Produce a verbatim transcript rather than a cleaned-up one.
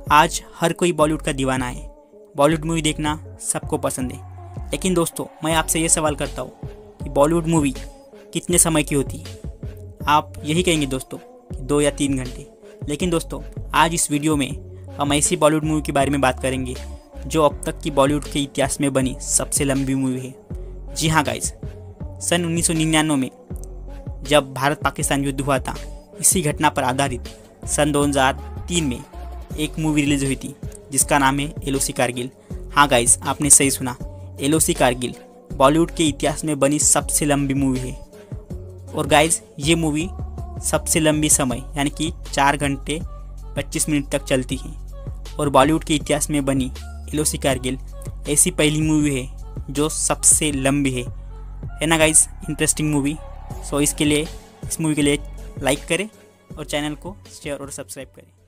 आज हर कोई बॉलीवुड का दीवाना है। बॉलीवुड मूवी देखना सबको पसंद है। लेकिन दोस्तों, मैं आपसे ये सवाल करता हूँ कि बॉलीवुड मूवी कितने समय की होती है? आप यही कहेंगे दोस्तों कि दो या तीन घंटे। लेकिन दोस्तों, आज इस वीडियो में हम ऐसी बॉलीवुड मूवी के बारे में बात करेंगे जो अब तक की बॉलीवुड के इतिहास में बनी सबसे लंबी मूवी है। जी हाँ गाइज, सन उन्नीस सौ निन्यानवे में जब भारत पाकिस्तान युद्ध हुआ था, इसी घटना पर आधारित सन दो हज़ार तीन में एक मूवी रिलीज हुई थी जिसका नाम है एल ओ सी कारगिल। हाँ गाइज, आपने सही सुना, L O C Kargil Bollywood के इतिहास में बनी सबसे लंबी मूवी है। और गाइज, ये मूवी सबसे लंबी समय यानी कि चार घंटे पच्चीस मिनट तक चलती है। और बॉलीवुड के इतिहास में बनी एल ओ सी कारगिल ऐसी पहली मूवी है जो सबसे लंबी है है ना गाइज। Interesting movie. सो इसके लिए इस मूवी के लिए लाइक करें और चैनल को शेयर और सब्सक्राइब करें।